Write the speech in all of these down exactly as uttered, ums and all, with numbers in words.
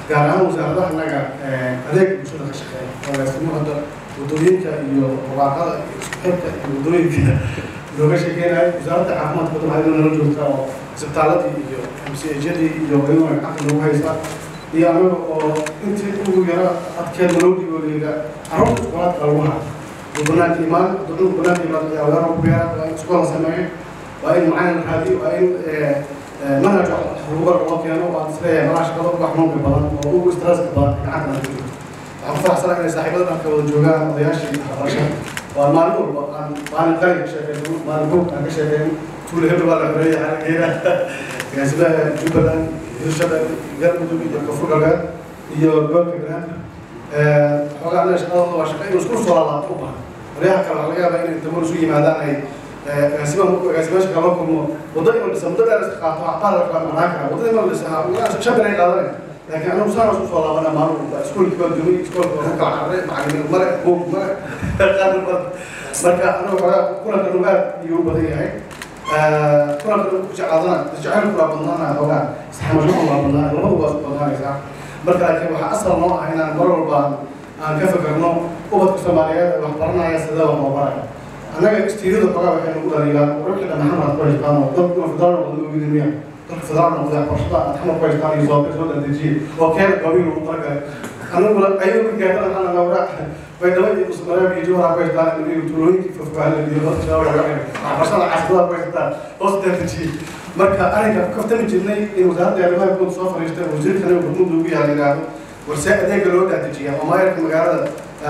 gaar ahaan wasaaradda annaga adeeg bulshada ka shaqeeya agaasimo hadda wadooyinka iyo waaqada iyo isku xirka iyo wadooyinka looga shaqeynayo wasaaradda caafimaadka wadda waxay nala joogtaa oo isbitaaladii iyo M C H-yadii iyo weliba gacanta lagu haysta iyo anaga oo intii ugu yara adkeed malowdigooda carruurta iskoolaadka lagu hayo banaanka imaan ducuu banaanka imaan ayaa weerar ku beera waa in iskoola sameeyo waa in macalin raadiyo waa in manhaj rubar loo keeno waa isleeyahay malaha shaqada uga xanuunka badan oo ugu straaska badan gacanta laga jiro waxaan ku faraxsanahay inay saaxiibada dhanka wada joogaan odayaashii waxbarashada waa maalin walba aan maalin qalin ka sheekeyno maalin buug aan ka sheekeyno tuule hebel waa la xoreeyay xarageeda agaasimaha jubbaland hirshabelle galmudug iyo koonfur galbeed iyo gobolka banaadir xoogaa anaga shaqadooda waa shaqa inuu isku soo laalaabto u bahan waryaha kale waxaa laga yaabaa inay inta mar isu yimaadaan ay agaasimaasha kala kulmo waddo inuu dhisa muddo dheer iska qaato waxbaa la kala marnaan karaa waddada inuu dhisa shan binay qaadanay laakiin anagu saan isku soo laabana maalin walba iskuolkii baa dumay iskuolka waa kala carray macallimiin male buug male qaadin badan marka anagu xoogaa kulanka nu aad iyuu badan yahay kulanka nu jeclaadana jecel kulaa badnaana xoogaa saxamasho kulaa badnaana labadu waa isku badnaanaysaa marka laakiin waxaa asal noo ah inaan mar walba aan ka fakarno ubadka soomaaliyeed ee wax baranaya sidee wax loo baraya annaga istiirada xogaa waxay nagu dhaliyaan wararkii dhan maxamed ku haystaan oo dalkuna federaalna wada ogidinaya dalka federaalna wada waxbarashada maxamed ku haystaan iyo soo soo dadejiye oo keena qabiil lagu talagalay anaguna ayagu ka gaadana waxaa naga waraa bay dhaba iyo usmareeb iyo jawhara ku haystaan iyo tuulooyinkii fafahale iyo dadka shabaab laga waxbarashada casbada ku haystaan oo soo dadejiye marka arrinka ku kaftami jirnay in wasaaradda arrimaha guud soo fariistay wasiirkana gurmud ugu yaala yidhaahdo warse adeega loo dadejiya oo maayarka magaalada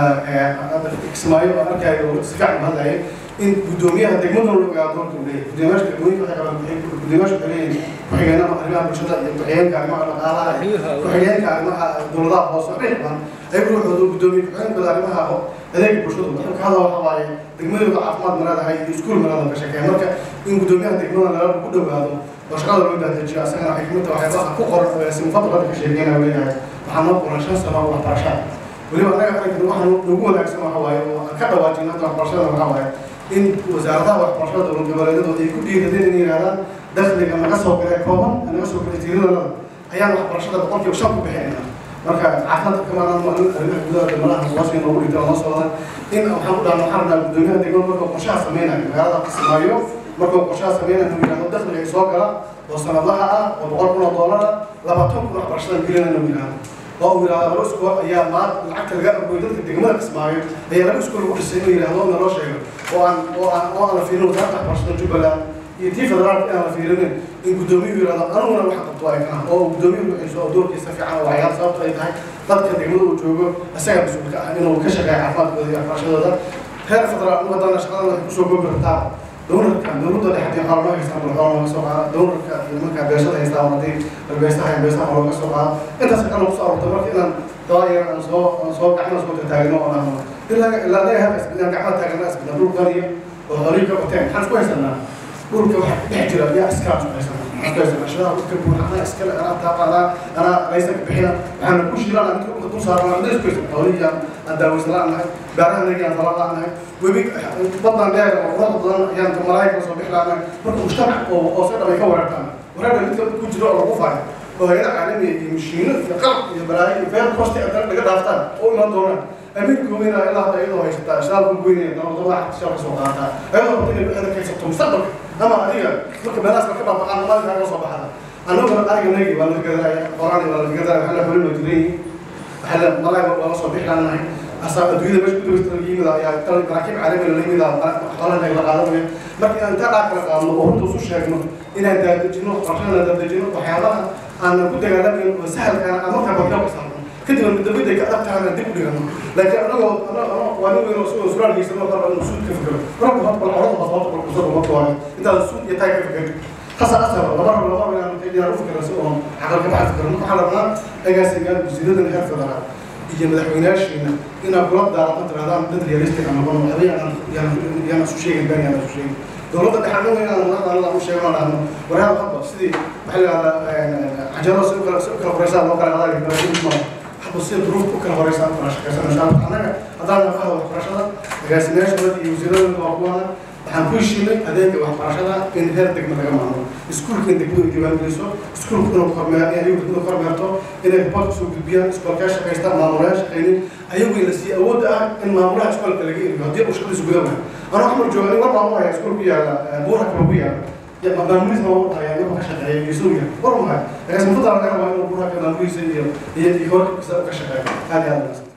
kismaayo oo arkayo si fiican hadlaya in guddoomiyaha degmada loo ogaado doorka uu leeyahay guddoomiyaasha degmooyinka waxay qabaan guddoomiyaasha waxay leeyihiin ku-xigeenada arrimaha bulshada iyo ku-xigeenka arrimaha dhaqaalaha ku-xigeenka arrimaha dowladaha hoose waxay qabaan ayagu wuxuu guddoomiye ku-xigeenkooda arrimaha adeega bulshadu wuxuu ka hadla waxa waaye degmadooda caafimaad maraadahay iyo iskuul maraada ka sheekeeya marka in guddoomiyaha degmada lala ku dhowaado oo shaqada loo dadejiyo asagana waxay kamid tahay waxyaabaha ku qoran simufadda hadda ka sheekeynaya leeyahay waxaa noo qoran shan sano oo waxbarashada weliba annaga arrinkan waxaa ugu wanaagsan waxa waaye oo aan ka dhawaajin hadda waxbarashada waxa waaye in wasaaradaha waxbarashada dowlad goboleedyadooda ay ku dhiiradeen inay yidhahdaan dakhliga naga soo galay kooban naga soo galay tiiradooda ayaan waxbarashada boqolkiiba shan ku bixinayna marka caafimaadka kamaanaan maalin arrimaha gudaha degmadaha hoosii noogu dhigta noo socdaan in waxaan ku dhahnaa waxaan rabnaa guddoomiyaha degmada markuu qorshaha sameynayo magaalada kismaayo markuu qorshaha sameynayo inuu yidhahdo dakhliga ay soo gala oo sanadlaha ah oo boqol kun oo doolar ah labaatan kun waxbarashada gelinayna inuu yidhahdo oo uu yidhahdo laba iskool ayaa maal lacagta laga argoy dadka degmada kismaayo ayaa laba iskool lagu dhisay inuu yidhahdo na loo sheego oo aan oo aan oo aan la fiirin wasaaradda waxbarashada jubbaland iyo tii federaalka aan la fiirinin in guddoomiyuhu yidhahdo aniguna wax qabto ay kana oo guddoomiyuhu wuxuu soo doorkiisa fiican oo waxyaal sababta ay tahay dadka degmada uu joogo isaga mas-uulka ah inuu ka shaqeeyo caafimaadkooda iyo waxbarashadooda heer federaal umadana shaqadan waxay kusoo goobi kartaa dowladka dowladda dhexe waxaa loo haystaa madaxweyne looga soo qaada dowladka iyo markaa beeshada haystaa haddii beesaha iyo beesaha looga soo qaado intaas kale lagu soo aroortay marka inaan dawaayar aan soo aan soo gacmaha soo taagno oo aan ilaa ilaa laga hadda isbedel gacmaha taagna isbedel dhul qaniyo oo horiyo ka bateen maxaan isku haysanaa dhulka waxa dhex jira yaa iska isku haysanaa isku haysanaa ashada dhulka buuxa ana iskale ana taaqada ana laysa ka bixina waxaan ku shiilaan inta dhulka dul saaran aan isku haysanaa horiya aan daawaslaan nahay baaraha nagaan talada nahay webi badan dheer oo qurux badan ayaan malaa'ika soo bixlaana marka mujtamac oo oo soo dhamay ka warartaan wararka midka ku jiro oo lagu faayo oo hay'adaha caalamiga iyo mashiino iyo qalab iyo balaayo iyo fair cost ee laga dhaaftaan oo iman doonaan أمين كوينا إلا هذا أيضا هيشتغل شغال كوينا ده موضوع واحد شغال سوقاتها أيضا بدي هذا كيس مستقبل أما هذه لك بناس كبار طبعا ما لها وصف هذا أنا أقول لك أنا نيجي ولا كذا قراني ولا كذا حلا بقول تدري حلا ما لا ولا صبيح لنا هاي أصلا دويدا مش كده بيسترجي مذا يا ترى راكب عليه ولا ليه مذا حالا نقدر هذا لكن أنت راك الموضوع توصل شيء إنه إن أنت تجينه عشان أنت تجينه وحياة أنا كنت قاعد سهل كان أمر كبر كبر كده من الدبيدة كأدب تعمل دب لهم لكن أنا أنا أنا وأنا من رسول سؤال يسمى طبعا السود كيف كده رب هذا العرض بساطة بالقصة بالمطوع أنت السود يتاعك كيف كده حصل أثر ولا مرة ولا مرة يعني تيجي نعرف كده سؤال حقل كم حد كده نروح على بنا أجلس يجال بزيادة الحرف ده يجي ما دحويناش إن إن أقولك ده على قدر هذا مدة رياليستيك أنا بقول هذه أنا يعني يعني سو شيء جدا يعني سو شيء دولة الحنون هنا أنا أنا مش شيء ولا أنا ولا هذا خطأ سيدي محل على عجلة سكر سكر فريسان ما كان هذا يبغى بصير ظروف بكره ورئيس أنت راشك أنا شايف أنا هذا أنا فاهم راشة جالسين ناس بدي يوزيرون الموضوع waxaan ku heshiinay adeega waxbarashada in heer degmo laga maamulo iskuulka in degmadu diiwaan geliso iskuulku inuu kormeer ayagu degmadu kormeerto inay report soo gudbiyaan iskoolkaa shaqaysta maamulayaa shaqaynin ayagu in la siiyo awood ah in maamulaha iskoolka laga eriyo haddii uu shaqadiisu gudan waayo anuu xamar jooga nin war maamulaya iskoolku yaala buura kaba ku yaala maamulihiis maamulaya inuu ka shaqeeya iyo suuga war mahay laakiin mudada laga rabaa inuu buura ka maamulihiisa iyo iyo iyo hor ka shaqeeyo aad iyo aad